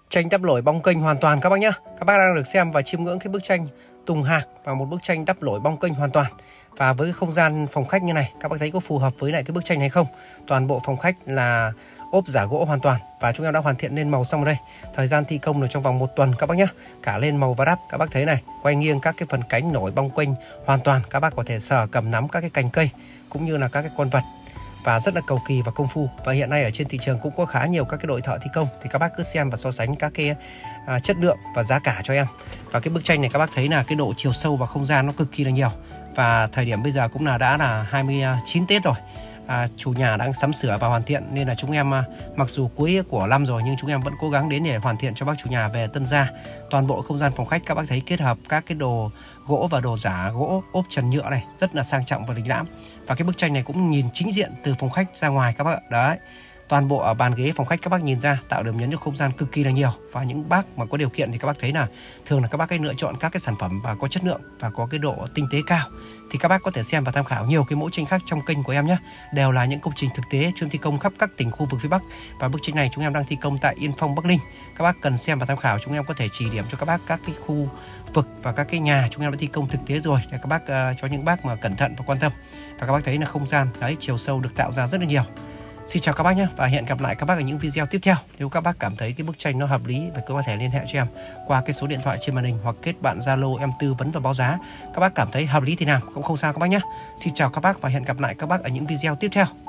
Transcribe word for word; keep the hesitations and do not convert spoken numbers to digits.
Tranh đắp lổi bong kênh hoàn toàn các bác nhé. Các bác đang được xem và chiêm ngưỡng cái bức tranh Tùng Hạc và một bức tranh đắp lổi bong kênh hoàn toàn. Và với cái không gian phòng khách như này, các bác thấy có phù hợp với lại cái bức tranh này không? Toàn bộ phòng khách là ốp giả gỗ hoàn toàn và chúng em đã hoàn thiện lên màu xong rồi đây. Thời gian thi công là trong vòng một tuần các bác nhé. Cả lên màu và đắp, các bác thấy này, quay nghiêng các cái phần cánh nổi bong kênh hoàn toàn. Các bác có thể sờ cầm nắm các cái cành cây cũng như là các cái con vật, và rất là cầu kỳ và công phu. Và hiện nay ở trên thị trường cũng có khá nhiều các cái đội thợ thi công, thì các bác cứ xem và so sánh các cái à, chất lượng và giá cả cho em. Và cái bức tranh này các bác thấy là cái độ chiều sâu và không gian nó cực kỳ là nhiều. Và thời điểm bây giờ cũng là đã là hai mươi chín Tết rồi. À, chủ nhà đang sắm sửa và hoàn thiện, nên là chúng em à, mặc dù cuối của năm rồi nhưng chúng em vẫn cố gắng đến để hoàn thiện cho bác chủ nhà về tân gia. Toàn bộ không gian phòng khách các bác thấy kết hợp các cái đồ gỗ và đồ giả gỗ ốp trần nhựa này rất là sang trọng và lịch lãm. Và cái bức tranh này cũng nhìn chính diện từ phòng khách ra ngoài các bác ạ. Đấy, toàn bộ ở bàn ghế phòng khách các bác nhìn ra tạo điểm nhấn cho không gian cực kỳ là nhiều. Và những bác mà có điều kiện thì các bác thấy là thường là các bác ấy lựa chọn các cái sản phẩm và có chất lượng và có cái độ tinh tế cao, thì các bác có thể xem và tham khảo nhiều cái mẫu tranh khác trong kênh của em nhé. Đều là những công trình thực tế chuyên thi công khắp các tỉnh khu vực phía Bắc. Và bức tranh này chúng em đang thi công tại Yên Phong, Bắc Ninh. Các bác cần xem và tham khảo, chúng em có thể chỉ điểm cho các bác các cái khu vực và các cái nhà chúng em đã thi công thực tế rồi, để các bác uh, cho những bác mà cẩn thận và quan tâm. Và các bác thấy là không gian đấy, chiều sâu được tạo ra rất là nhiều. Xin chào các bác nhé, và hẹn gặp lại các bác ở những video tiếp theo. Nếu các bác cảm thấy cái bức tranh nó hợp lý và có thể liên hệ cho em qua cái số điện thoại trên màn hình hoặc kết bạn Zalo em tư vấn và báo giá. Các bác cảm thấy hợp lý thì nào cũng không sao các bác nhé. Xin chào các bác và hẹn gặp lại các bác ở những video tiếp theo.